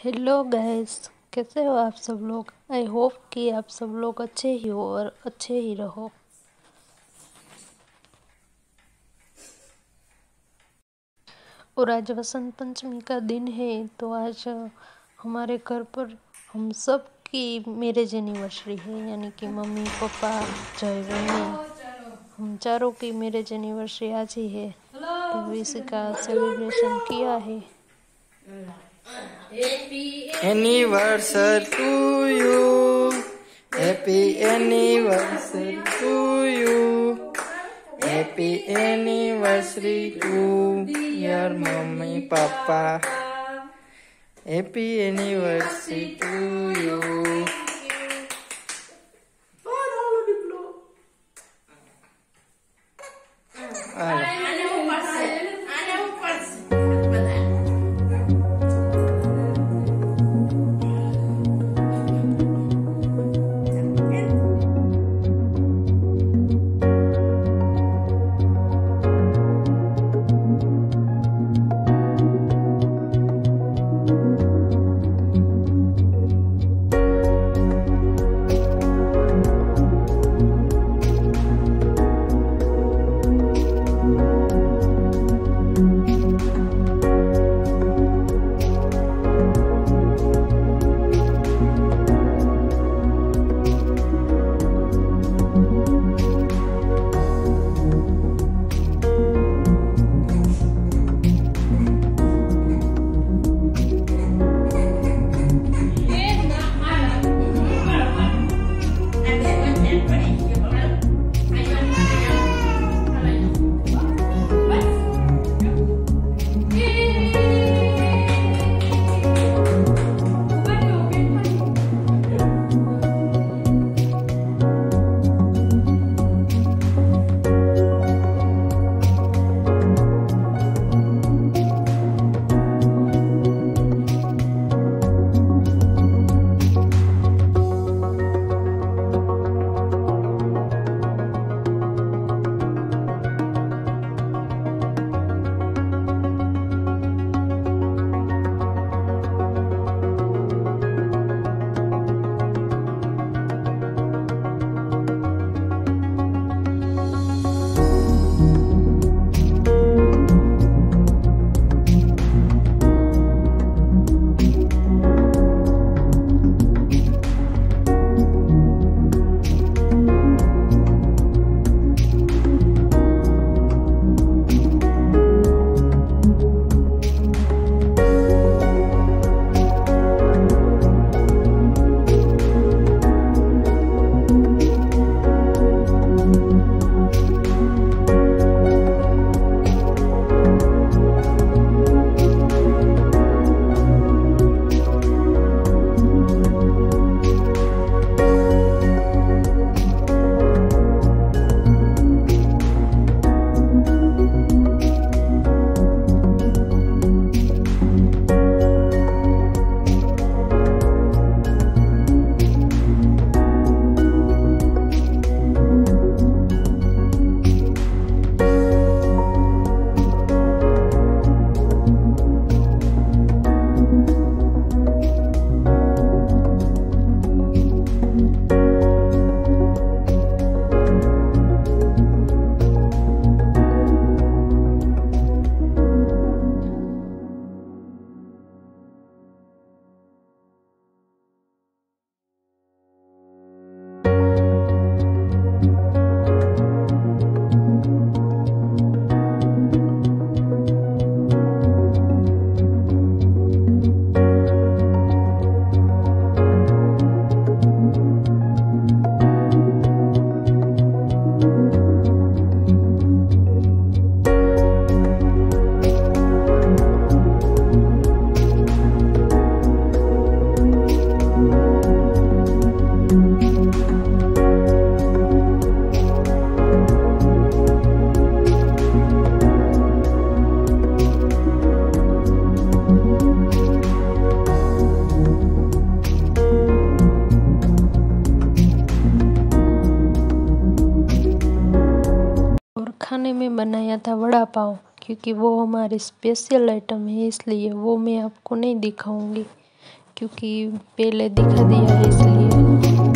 Hello guys, कैसे हो आप सब लोग। आई होप कि आप सब लोग अच्छे ही हो और अच्छे ही रहो। और आज वसंत पंचमी का दिन है, तो आज हमारे घर पर हम सब की मैरिज एनिवर्सरी है, यानी कि मम्मी पापा जय मैं हम चारों की मैरिज एनिवर्सरी आज ही है। तो इसी का सेलिब्रेशन किया है। Anniversary to you. Happy anniversary to you. Happy anniversary to your mommy, papa. Happy anniversary to you. खाने में बनाया था वड़ा पाव, क्योंकि वो हमारी स्पेशल आइटम है, इसलिए वो मैं आपको नहीं दिखाऊंगी। क्योंकि पहले दिखा दिया है इसलिए।